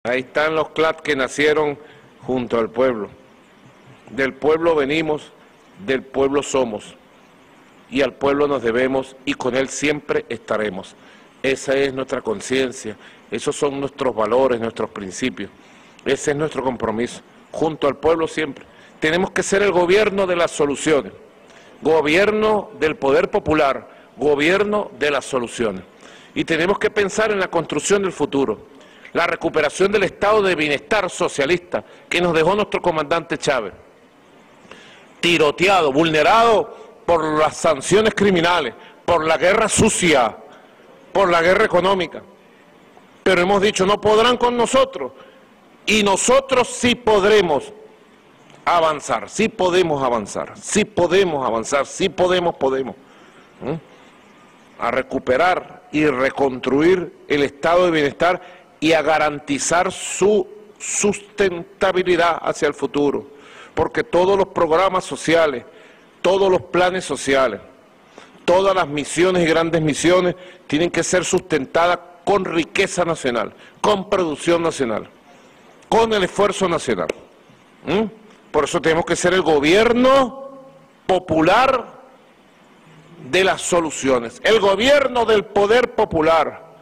Ahí están los CLAP que nacieron junto al pueblo. Del pueblo venimos, del pueblo somos, y al pueblo nos debemos y con él siempre estaremos. Esa es nuestra conciencia, esos son nuestros valores, nuestros principios. Ese es nuestro compromiso, junto al pueblo siempre. Tenemos que ser el gobierno de las soluciones, gobierno del poder popular, gobierno de las soluciones. Y tenemos que pensar en la construcción del futuro, la recuperación del estado de bienestar socialista que nos dejó nuestro comandante Chávez, tiroteado, vulnerado por las sanciones criminales, por la guerra sucia, por la guerra económica. Pero hemos dicho, no podrán con nosotros, y nosotros sí podremos avanzar, sí podemos avanzar, sí podemos avanzar, sí podemos. A recuperar y reconstruir el estado de bienestar y a garantizar su sustentabilidad hacia el futuro, porque todos los programas sociales, todos los planes sociales, todas las misiones y grandes misiones tienen que ser sustentadas con riqueza nacional, con producción nacional, con el esfuerzo nacional. Por eso tenemos que ser el gobierno popular de las soluciones, el gobierno del poder popular.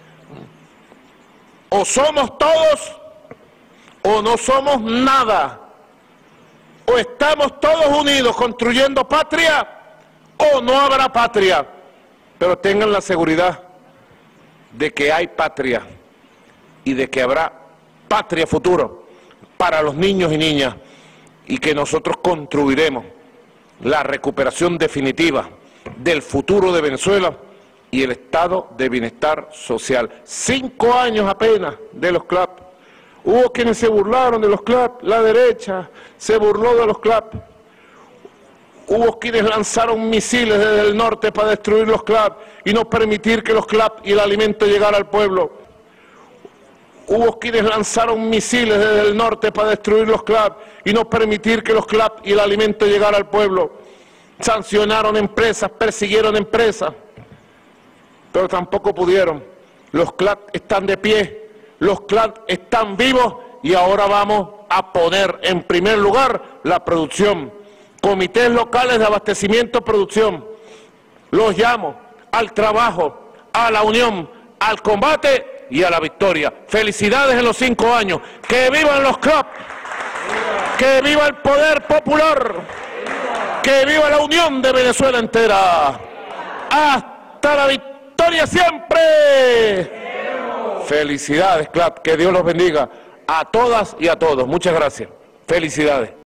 O somos todos o no somos nada. O estamos todos unidos construyendo patria o no habrá patria. Pero tengan la seguridad de que hay patria y de que habrá patria futuro para los niños y niñas y que nosotros construiremos la recuperación definitiva del futuro de Venezuela y el estado de bienestar social. 5 años apenas de los CLAP. Hubo quienes se burlaron de los CLAP, la derecha se burló de los CLAP. Hubo quienes lanzaron misiles desde el norte para destruir los CLAP y no permitir que los CLAP y el alimento llegara al pueblo. Hubo quienes lanzaron misiles desde el norte para destruir los CLAP y no permitir que los CLAP y el alimento llegara al pueblo. Sancionaron empresas, persiguieron empresas, pero tampoco pudieron. Los CLAP están de pie, los CLAP están vivos y ahora vamos a poner en primer lugar la producción. Comités locales de abastecimiento, producción. Los llamo al trabajo, a la unión, al combate y a la victoria. Felicidades en los 5 años. ¡Que vivan los CLAP! ¡Que viva el poder popular! ¡Que viva la unión de Venezuela entera! ¡Hasta la victoria siempre! Felicidades, CLAP. Que Dios los bendiga a todas y a todos. Muchas gracias. Felicidades.